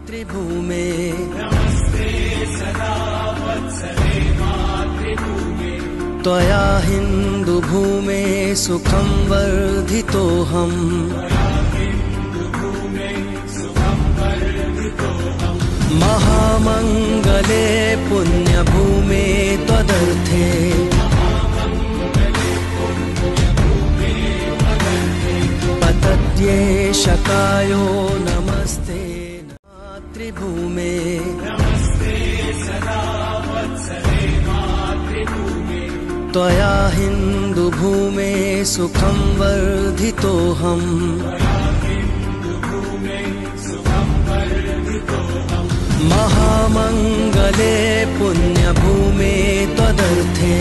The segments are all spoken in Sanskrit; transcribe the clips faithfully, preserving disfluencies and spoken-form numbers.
मातृभूमे नमस्ते सदा वत्सले मातृभूमे त्वया हिन्दुभूमे सुखं वर्धितोऽहम् महामङ्गले पुण्यभूमे त्वदर्थे पतत्येष कायो नमस्ते मातृभूमे नमस्ते सदा वत्सले मातृभूमे त्वया हिन्दुभूमे सुखं वर्धितोऽहम् महामङ्गले पुण्यभूमे त्वदर्थे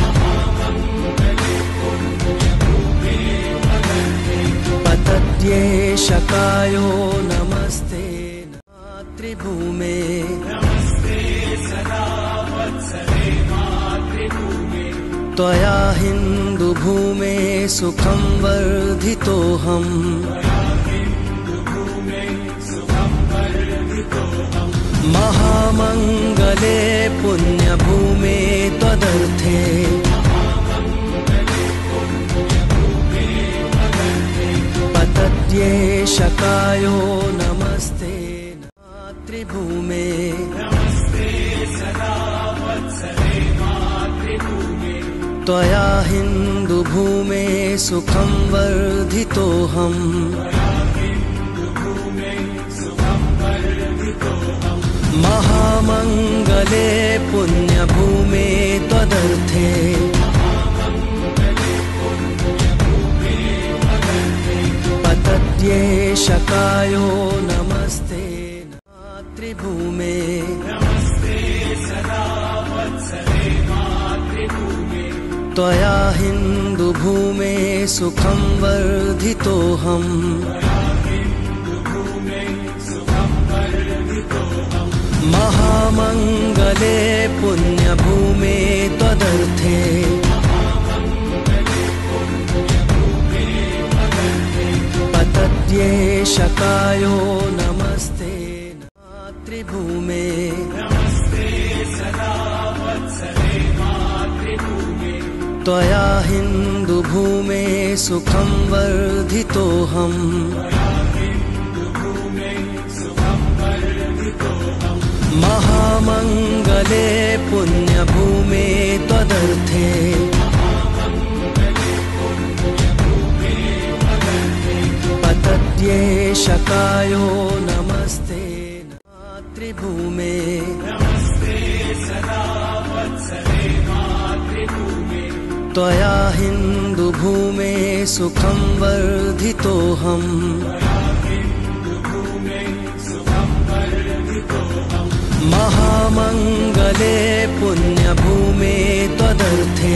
पतत्येष कायो नमस्ते मातृभूमे नमस्ते सदा वत्सले मातृभूमे त्वया हिन्दुभूमे सुखं वर्धितोऽहम् महामङ्गले पुण्यभूमे त्वदर्थे पतत्येष कायो नमस्ते मातृभूमे नमस्ते सदा वत्सले मातृभूमे त्वया हिन्दुभूमे सुखं वर्धितोऽहम् महामङ्गले पुण्यभूमे त्वदर्थे पतत्येष कायो नमस्ते मातृभूमे नमस्ते सदा वत्सले मातृभूमे त्वया हिन्दुभूमे सुखं वर्धितोऽहम् महामङ्गले पुण्यभूमे त्वदर्थे पतत्येष कायो नमस्ते मातृभूमे नमस्ते सदा वत्सले मातृभूमे त्वया हिन्दुभूमे सुखं वर्धितोऽहम् महामङ्गले पुण्यभूमे त्वदर्थे पतत्येष कायो नमस्ते मातृभूमे नमस्ते सदा वत्सले मातृभूमे त्वया हिन्दुभूमे सुखं वर्धितोऽहम् महामङ्गले पुण्यभूमे त्वदर्थे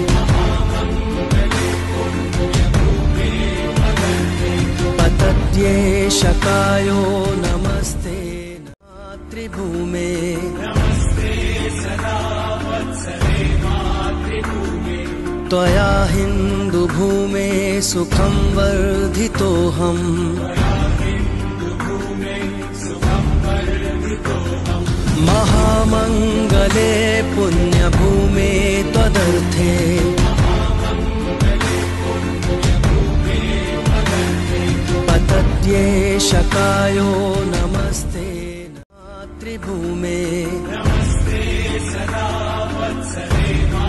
पतत्येष कायो नमस्ते मातृभूमे नमस्ते सदा वत्सले मातृभूमे त्वया हिन्दुभूमे सुखं वर्धितोऽहम् महामङ्गले पुण्यभूमे त्वदर्थे पतत्येष कायो नमस्ते मातृभूमे नमस्ते सदा वत्सले